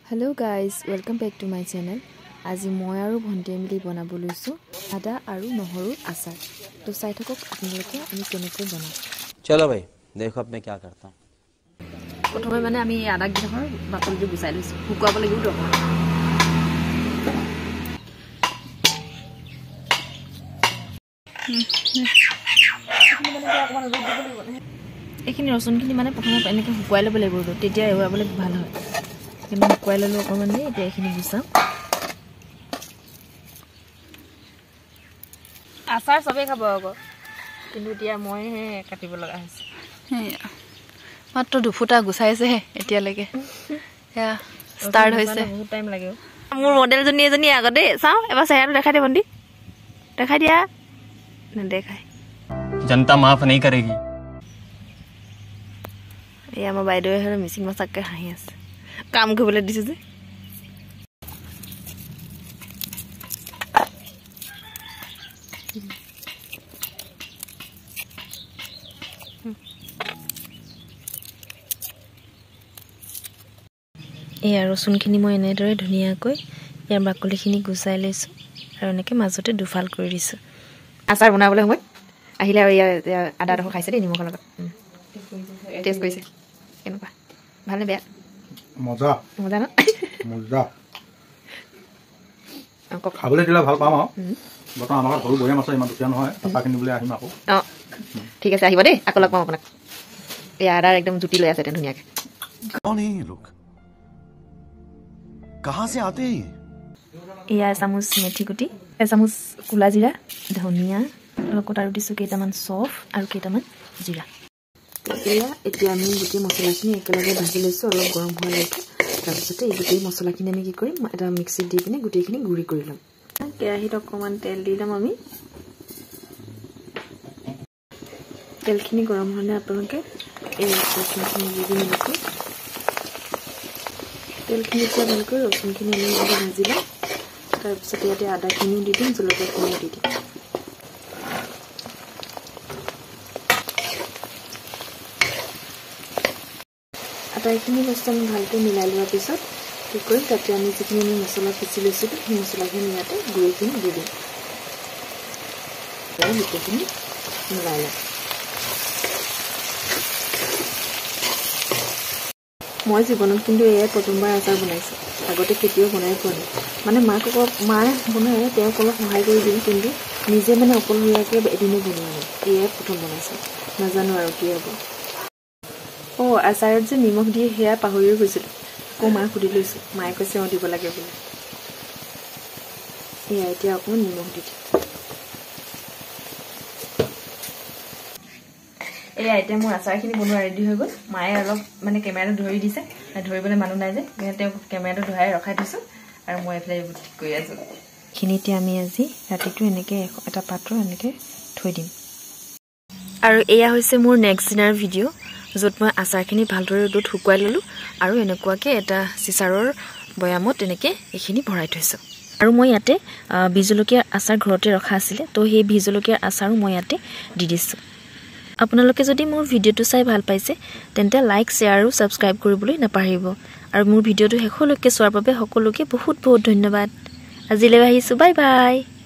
Hello guys, welcome back to my channel. আজি মই আৰু ভন্টি মিলি বনাব লৈছো আদা আৰু নহৰু আচাৰ। তো চাই থাকক আপোনালোকে আমি কেনেকৈ বনাও। चलो भाई देखो अब मैं क्या करता हूं। प्रथमे माने আমি আদা গিখৰ বাকলিটো গুচাই লৈছো শুকুৱাব লাগিব তো এইখিনি ৰসুনখিনি মানে প্ৰথমে এনেকৈ শুকুৱাই ল'ব লাগিব তেতিয়া এৱাবলৈ ভাল হয় কিন্তু শুকুৱাই ল'লো অকণমান দেই এতিয়া এইখিনি গুচাম আচাৰ সবে খাব আকৌ কিন্তু এতিয়া মই কাটিব লগা হৈছে মাত্ৰ দুফুটা গুছাইছে এতিয়ালৈকে হেয়া ষ্টাৰ্ট হৈছে বহুত টাইম লাগে মোৰ মডেল জনী এজনী আগতে চাও এবাৰ চেহাৰাটো দেখাই দে বন্দি দেখাই দিয়া নেদেখাই जनता माफ नहीं करेगी ये हम বাইদেউ হৰ মিচিং মাছাকে হাঁহি আছে কাম কৰিবলৈ দিছে যে এই ৰসুনখিনি মই এনেদৰে ধুনীয়াকৈ ইয়াৰ বাকলিখিনি গুচাই লৈছো আৰু এনেকৈ মাজতে দুফাল কৰি দিছো আচাৰ বনাবলৈ মই আহিলে আৰু আদা ৰস খাইছে দেই নিমখৰ লগত টেষ্ট কৰিছে কেনেকুৱা ভালনে বেয়া মজা মজা ন মজা খাবলৈ দিলে ভাল পাম আৰু বৰ্তমান আমাৰ সৰু বৈয়াম আছে ইমান দুখীয়া নহয় আচাৰ কিনিবলৈ আহিম আকৌ অঁ ঠিক আছে আহিব দেই আকৌ লগ পাম আপোনাক এই আদাৰ একদম জুতি লৈ আছে ধুনীয়াকৈ कौन है ये लोग कहाँ से आते हैं এয়া এচামুচ মেথি গুটি এচামুচ কোলা জিৰা ধনিয়া লগত আৰু দিছোঁ কেইটামান চফ আৰু কেইটামান জিৰা এতিয়া আমি গোটেই মছলাখিনি একেলগে ভাজি লৈছোঁ অলপ গৰম হোৱালৈকে তাৰপিছতে এই গোটেই মছলাখিনি আমি কি কৰিম এটা মিক্সিত দি পিনে গোটেইখিনি গুড়ি কৰি ল'ম কেৰাহীত অকণমান তেল দি ল'ম আমি তেলখিনি গৰম হ'লে আপোনালোকে এই ৰচুনখিনি দি দিম এনেকৈ তেলখিনি এতিয়া ভালকৈ ৰচুনখিনি আমি ভাজি ল'ম তাৰপিছতে ইয়াতে আদাখিনিও দি দিম জলকীয়াখিনিও দি দিম আটাইখিনি বস্তু আমি ভালকৈ মিলাই লোৱাৰ পিছত কি কৰিম তাতে আমি যিখিনি আমি মছলা পিচি লৈছিলোঁ সেই মছলাখিনি ইয়াতে গুড়িখিনি দি দিম গোটেইখিনি মিলাই ল'ম মই জীৱনত কিন্তু এয়াই প্ৰথমবাৰ আচাৰ বনাইছোঁ আগতে কেতিয়াও বনাই পোৱা নাই মানে মায়ে বনাই তেওঁক অলপ সহায় কৰি দিম কিন্তু নিজে মানে অকলশৰীয়াকৈ এদিনো বনোৱা নাই এয়াই প্ৰথম বনাইছোঁ নাজানো আৰু কি হ'ব অঁ আচাৰত যে নিমখ দিয়ে সেয়া পাহৰিও গৈছিলোঁ আকৌ মাক সুধি লৈছোঁ মায়ে কৈছে অঁ দিব লাগে বুলি এয়া এতিয়া অকণমান নিমখ দি দিম এয়া এতিয়া মোৰ আচাৰখিনি বনোৱা ৰেডি হৈ গ'ল মায়ে অলপ মানে কেমেৰাটো ধৰি দিছে ধৰিবলৈ মানুহ নাই যে তেওঁ কেমেৰাটো ধৰাই ৰখাই থৈছোঁ আৰু মই এইফালে ঠিক কৰি আছোঁ এইখিনি এতিয়া আমি আজি ৰাতিটো এনেকৈ এটা পাত্ৰ এনেকৈ থৈ দিম আৰু এয়া হৈছে মোৰ নেক্সট দিনাৰ ভিডিঅ' য'ত মই আচাৰখিনি ভালদৰে ৰ'দত শুকুৱাই ল'লোঁ আৰু এনেকুৱাকৈ এটা চিচাৰৰ বৈয়ামত এনেকৈ এইখিনি ভৰাই থৈছোঁ আৰু মই ইয়াতে বি জলকীয়াৰ আচাৰ ঘৰতে ৰখা আছিলে তো সেই বি জলকীয়াৰ আচাৰো মই ইয়াতে দি দিছোঁ আপোনালোকে যদি মোৰ ভিডিঅ'টো চাই ভাল পাইছে তেন্তে লাইক শ্বেয়াৰ আৰু ছাবস্ক্ৰাইব কৰিবলৈ নাপাহৰিব আৰু মোৰ ভিডিঅ'টো শেষলৈকে চোৱাৰ বাবে সকলোকে বহুত বহুত ধন্যবাদ আজিলৈ আহিছোঁ বাই বাই